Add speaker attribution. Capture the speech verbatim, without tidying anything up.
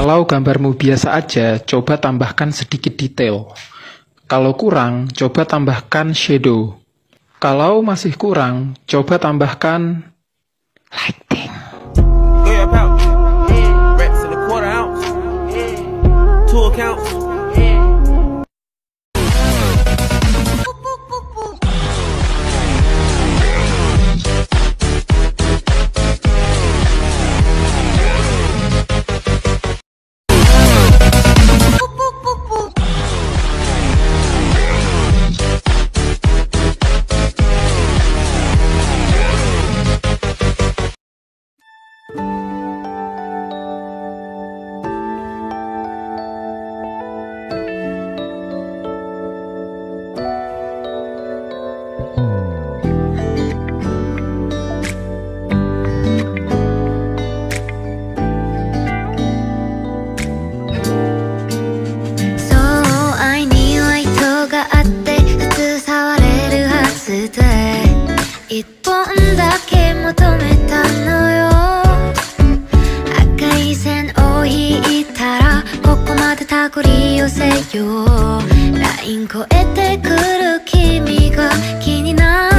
Speaker 1: Kalau gambarmu biasa aja, coba tambahkan sedikit detail. Kalau kurang, coba tambahkan shadow. Kalau masih kurang, coba tambahkan lighting.
Speaker 2: 一本だけ求めたのよ。赤い線を引いたらここまで手繰り寄せよう。ライン越えてくる君が気になる